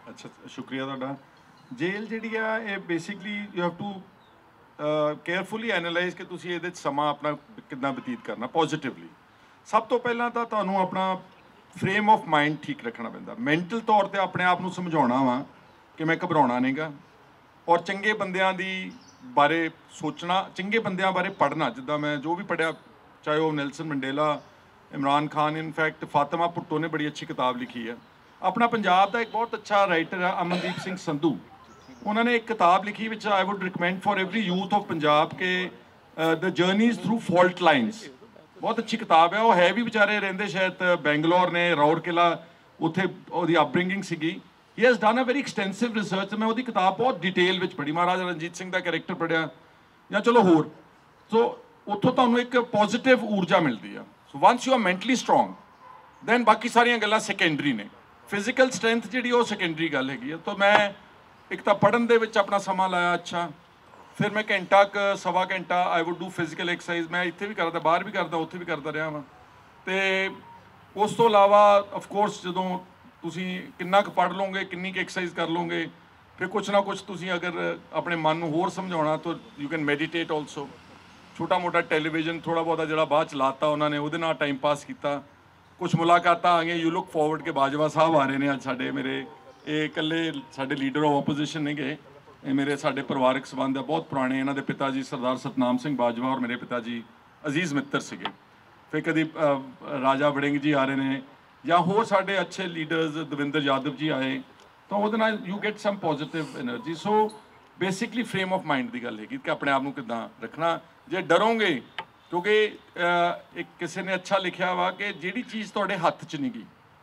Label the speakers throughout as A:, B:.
A: अच्छा शुक्रिया तुहाडा। जेल जिहड़ी आ ये basically you have to carefully analyse कि तुसीं इहदे 'च समा अपना किद्दां बतीत करना पॉजिटिवली। सब तो पहलां तां तुहानूं अपना फ्रेम ऑफ माइंड ठीक रखना पैंदा। मैंटल तौर ते अपने आप नूं समझाउणा वा कि मैं घबराउणा नहीं गा और चंगे बंदियां दी बारे सोचना, चंगे बंदियां बारे पढ़ना। जिद्दां मैं जो भी पढ़िया, चाहे वो Nelson Mandela, Imran Khan, in fact Fatima Bhutto ने बड़ी अच्छी किताब लिखी है। अपना पंजाब का एक बहुत अच्छा राइटर है अमनदीप सिंह संधू, उन्होंने एक किताब लिखी which I would recommend for every youth of Punjab के the journeys through fault lines. बहुत अच्छी किताब है। वो है भी बेचारे रेंदे शायद बेंगलोर ने, राउर किला, उत्थे ओहदी अपब्रिंगिंग सीगी। He has done a very extensive research. मैं ओहदी किताब बहुत डिटेल विच पढ़ी, महाराजा रणजीत सिंह का कैरेक्टर पढ़िया या चलो होर, सो उत्थों तुहानूं एक पॉजिटिव ऊर्जा मिलती है। So once you are mentally strong then बाकी सारियां गल्लां सैकेंडरी ने। फिजिकल स्ट्रेंथ जी वो सैकेंडरी गल हैगी है। तो मैं एक तो पढ़न दे विच अपना समा लाया, अच्छा फिर मैं घंटा सवा घंटा I would do physical exercise. मैं इत्थे भी करता, बाहर भी करता, उत्थे भी करता रहा वां। तो उस तो इलावा ऑफकोर्स जदों तुसीं किन्ना क पढ़ लोगे, किन्नी क एक्सरसाइज कर लोगे, फिर कुछ ना कुछ तुसीं अगर अपने मन नूं होर समझाउणा तो यू कैन मैਡੀਟੇਟ ऑल्सो। छोटा मोटा टैलीविजन थोड़ा बहुता जिहड़ा बाਅद च लाता उन्होंने उहदे नाल टाइम पास किया। कुछ मुलाकात आ गई। यू लुक फॉरवर्ड के बाजवा साहब आ रहे हैं अज साडे, मेरे ये कल्ले साडे लीडर ऑफ ओपोजिशन नहीं गए, ये मेरे साडे परिवारक संबंध है बहुत पुराने। इन्हों के पिता जी सरदार सतनाम सिंह बाजवा और मेरे पिता जी अजीज़ मित्र सीगे। फिर कभी राजा वड़िंग जी आ रहे हैं या होर साडे अच्छे लीडर्स दविंदर यादव जी आए, तो वो you get some positive energy. So basically frame of mind की गल है कि अपने आप को किद्दां रखना। जे डरोगे, क्योंकि एक किसी ने अच्छा लिखा वा कि जिहड़ी चीज़ तुहाडे हत्थ च नहीं गई,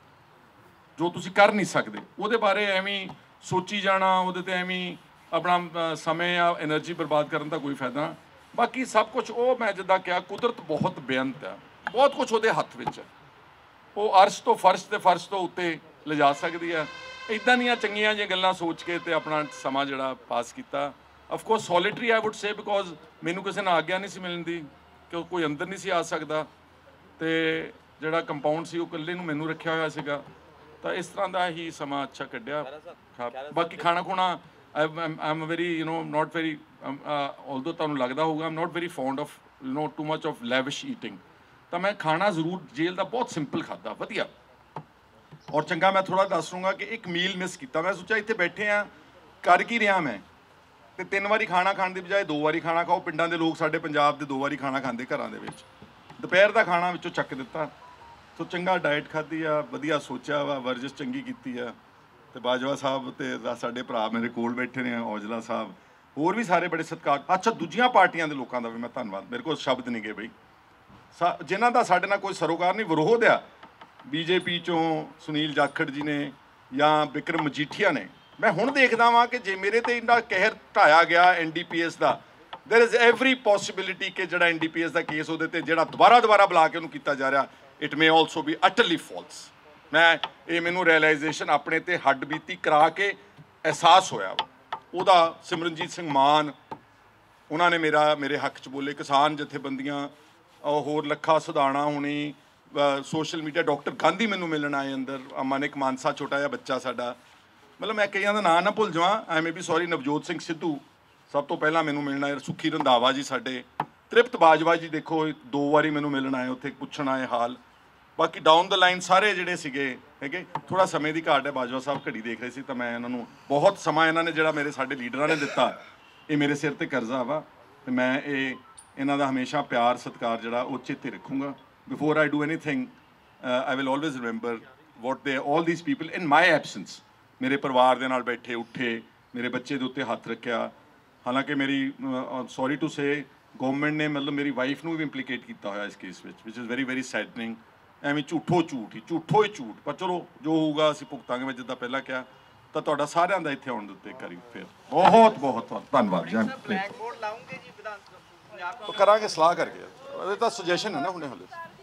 A: जो तुसीं कर नहीं सकते, उहदे बारे एवें सोची जाना, उहदे ते एवें अपना समय या एनर्जी बर्बाद करने का कोई फायदा ना। बाकी सब कुछ वो मैं जिद्दां कहा कुदरत बहुत बेअंत है, बहुत कुछ उहदे हत्थ विच है। वो अर्श तो फर्श ते फर्श तो उत्ते लिजा सकती है। इदां दियां चंगियां जिहियां गल्लां सोच के ते अपना समा जिहड़ा पास किया। Of course solitary I would say, because मैनू किसी ने आग्ञा नहीं सी मिलती कि कोई अंदर नहीं सी आ सकता, तो जिहड़ा कंपाउंड सी कल्ले नूं मैनू रखिया होया सीगा। तो इस तरह का ही समा अच्छा कढ़िया। बाकी खाना खुना I am very not very although तुहानूं लगदा होगा, I am not very fond of too much of lavish eating. तो मैं खाना जरूर जेल का बहुत सिंपल खादा, वधिया और चंगा। मैं थोड़ा दस दूँगा कि एक मील मिस किया। मैं सोचा इत्थे बैठे हाँ, कर की रहा मैं, तो 3 वारी खाना खाने की बजाय 2 वारी खाना खाओ। पिंडां दे लोग साडे पंजाब दे 2 वारी खाना खांदे घरां दे विच। दोपहर का खाना विचों चक दिता। तो चंगा डाइट खाधी आ, वधिया सोचा वा, वर्जिश चंगी कीती आ। ते बाजवा साहब ते साडे भरा मेरे कोल बैठे ने, औजला साहब, होर भी सारे बड़े सत्कार। अच्छा दूजियां पार्टियां दे लोकां दा भी मैं धन्नवाद, मेरे कोल शब्द नहीं गए बई, जिन्हां दा साडे नाल कोई सरोकार नहीं, विरोध आ। बीजेपी चों सुनील जाखड़ जी ने या बिक्रम मजीठिया ने। मैं हुण देखदा वां कि जे मेरे ते इन्ना कहर ढाया गया NDPS का, देयर इज़ एवरी पॉसिबिलिटी कि जिहड़ा NDPS का केस उहदे ते जिहड़ा दोबारा बुला के उहनूं कीता जा रहा, it may also be utterly false. मैं ये मैनू रियलाइजेशन अपने ते हड्ड बीती करा के एहसास होया। उहदा सिमरनजीत सिंह मान उन्होंने मेरे हक च बोले, किसान जथेबंदियां होर लखा सुधाणा होनी, सोशल मीडिया, डॉक्टर गांधी मैनू मिलन आए अंदर, मानिक मानसा छोटा जिहा बच्चा साडा, मतलब मैं कईयां दा नाम ना भुल जावां, I may be sorry. Navjot Singh Sidhu सब तो पहला मैनू मिलना आए, सुखी रंधावा जी साडे, तृप्त बाजवा जी देखो 2 वारी मैनू मिलन आए, उत्थे पुछण आए हाल। बाकी डाउन द लाइन सारे जिहड़े सीगे हैगे, थोड़ा समय की घाट है। बाजवा साहब घड़ी देख रहे सी, तो मैं इन्हों बहुत समा इन्होंने जिहड़ा मेरे साडे लीडरां ने दिता, ये मेरे सिर ते कर्जा वा, तो मैं ये इन्हां दा हमेशा प्यार सत्कार जिहड़ा वो चेते रखूँगा। Before I do anything I will always remember what they all these people in my absence. मेरे परिवार दे नाल बैठे उठे, मेरे बच्चे दे उत्ते हत्थ रखिया। हालांकि मेरी सॉरी टू से गवर्नमेंट ने मतलब मेरी वाइफ नूं भी इंप्लीकेट किया होया इस केस विच इज़ वेरी वेरी सैडनिंग। ਐਵੇਂ ਝੂਠੋ ਝੂਠ ਹੀ ਝੂਠ, पर चलो जो होगा ਅਸੀਂ ਭੁਗਤਾਂਗੇ। मैं जिद्दां ਪਹਿਲਾਂ ਕਿਹਾ ਤਾਂ ਤੁਹਾਡਾ ਸਾਰਿਆਂ ਦਾ ਇੱਥੇ ਆਉਣ ਦੇ ਉੱਤੇ ਕਰੀ ਫਿਰ ਬਹੁਤ ਬਹੁਤ ਧੰਨਵਾਦ ਜੀ। ਬਲੈਕ ਬੋਰਡ ਲਾਉਂਗੇ ਜੀ ਵਿਧਾਨ ਸਭਾ ਪੰਜਾਬ ਤੋਂ ਕਰਾਂਗੇ ਸਲਾਹ ਕਰਕੇ, ਇਹ ਤਾਂ ਸੁਜੈਸ਼ਨ ਹੈ ਨਾ ਹੁਣੇ ਹਲੇ।